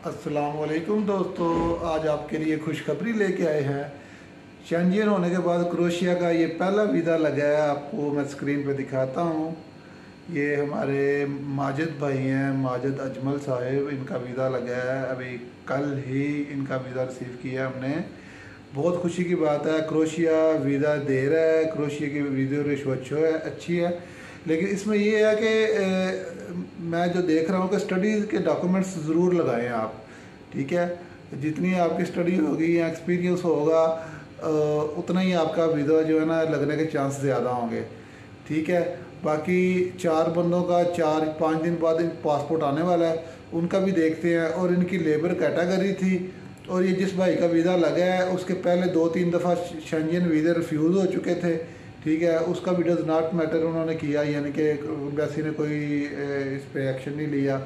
अस्सलाम वालेकुम दोस्तों, आज आपके लिए खुशखबरी लेके आए हैं। शेंजन होने के बाद क्रोशिया का ये पहला वीज़ा लगा है। आपको मैं स्क्रीन पे दिखाता हूँ। ये हमारे माजिद भाई हैं, माजिद अजमल साहिब, इनका वीज़ा लगा है। अभी कल ही इनका वीज़ा रिसीव किया हमने। बहुत खुशी की बात है। क्रोशिया वीज़ा दे रहा है, क्रोशिया की वीज़ा रिश्वत है, अच्छी है। लेकिन इसमें ये है कि मैं जो देख रहा हूँ कि स्टडीज़ के डॉक्यूमेंट्स ज़रूर लगाएं आप, ठीक है। जितनी आपकी स्टडी होगी या एक्सपीरियंस होगा उतना ही आपका वीज़ा जो है ना लगने के चांस ज़्यादा होंगे, ठीक है। बाकी 4 बंदों का 4-5 दिन बाद पासपोर्ट आने वाला है, उनका भी देखते हैं। और इनकी लेबर कैटेगरी थी, और ये जिस भाई का वीज़ा लगा है उसके पहले 2-3 दफ़ा शेंजन वीज़े रिफ्यूज़ हो चुके थे, ठीक है। उसका भी डज नॉट मैटर उन्होंने किया, यानी कि एम्बेसी ने कोई इस पर एक्शन नहीं लिया।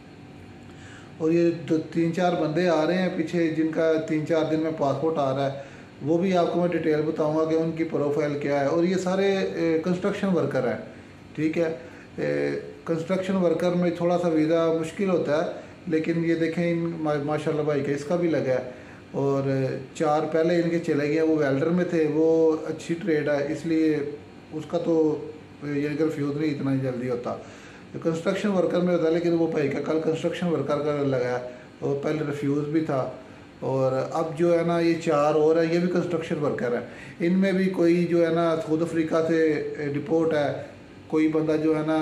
और ये 3-4 बंदे आ रहे हैं पीछे जिनका 3-4 दिन में पासपोर्ट आ रहा है, वो भी आपको मैं डिटेल बताऊंगा कि उनकी प्रोफाइल क्या है। और ये सारे कंस्ट्रक्शन वर्कर हैं, ठीक है। कंस्ट्रक्शन वर्कर में थोड़ा सा वीज़ा मुश्किल होता है, लेकिन ये देखें इन माशाल्लाह भाई का इसका भी लगा है। और 4 पहले इनके चले गए, वो वेल्डर में थे, वो अच्छी ट्रेड है, इसलिए उसका तो ये रिफ्यूज़ नहीं इतना जल्दी होता। कंस्ट्रक्शन वर्कर में होता है, लेकिन वो भाई का कल कंस्ट्रक्शन वर्कर का लगा है, और पहले रिफ्यूज़ भी था। और अब जो है ना ये 4 और है, ये भी कंस्ट्रक्शन वर्कर है। इनमें भी कोई जो है ना साउथ अफ्रीका से डिपोर्ट है, कोई बंदा जो है ना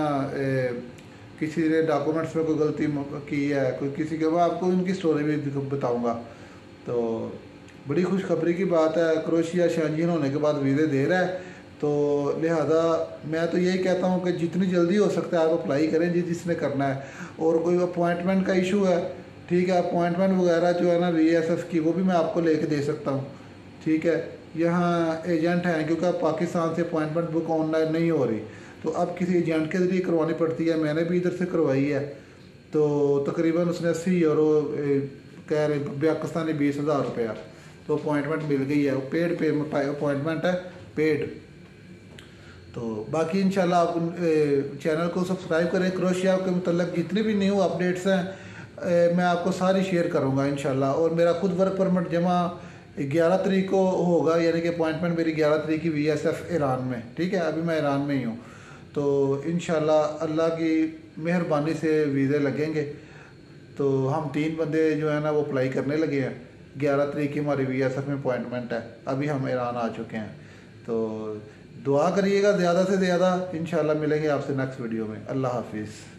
किसी ने डॉक्यूमेंट्स में कोई गलती की है, कोई किसी के, मैं आपको इनकी स्टोरी भी बताऊँगा। तो बड़ी खुशखबरी की बात है, क्रोशिया शेंजन होने के बाद वीज़े दे रहा है। तो लिहाजा मैं तो यही कहता हूँ कि जितनी जल्दी हो सकता है आप अप्लाई करें जिसने करना है। और कोई अपॉइंटमेंट का इशू है, ठीक है, अपॉइंटमेंट वगैरह जो है ना VSF की, वो भी मैं आपको लेके दे सकता हूँ, ठीक है। यहाँ एजेंट हैं, क्योंकि अब पाकिस्तान से अपॉइंटमेंट बुक ऑनलाइन नहीं हो रही, तो अब किसी एजेंट के ज़रिए करवानी पड़ती है। मैंने भी इधर से करवाई है, तो तकरीबन उसने 80 यूरो कह रहे पाकिस्तानी 20,000 रुपया, तो अपॉइंटमेंट मिल गई है। पेड अपॉइंटमेंट है, पेड। तो बाकी इंशाल्लाह आप चैनल को सब्सक्राइब करें। क्रोशिया के मतलब जितने भी न्यू अपडेट्स हैं मैं आपको सारी शेयर करूंगा इंशाल्लाह। और मेरा खुद वर्क परमिट जमा 11 तारीख को होगा, यानी कि अपॉइंटमेंट मेरी 11 तारीख की VSF ईरान में, ठीक है। अभी मैं ईरान में ही हूँ, तो इंशाल्लाह अल्लाह की मेहरबानी से वीज़े लगेंगे। तो हम 3 बंदे जो है ना वो अप्लाई करने लगे हैं। 11 तारीख की हमारी VSF में अपॉइंटमेंट है, अभी हम ईरान आ चुके हैं। तो दुआ करिएगा ज़्यादा से ज़्यादा, इंशाल्लाह मिलेंगे आपसे नेक्स्ट वीडियो में। अल्लाह हाफिज़।